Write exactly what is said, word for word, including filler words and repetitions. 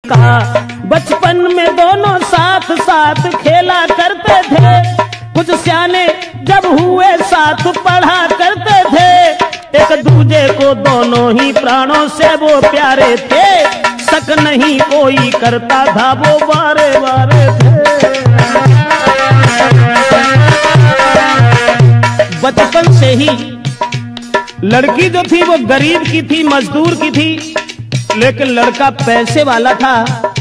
कहा बचपन में दोनों साथ साथ खेला करते थे, कुछ सियाने जब हुए साथ पढ़ा करते थे, एक दूजे को दोनों ही प्राणों से वो प्यारे थे, शक नहीं कोई करता था वो बारे बारे थे। बचपन से ही लड़की जो थी वो गरीब की थी, मजदूर की थी, लेकिन लड़का पैसे वाला था।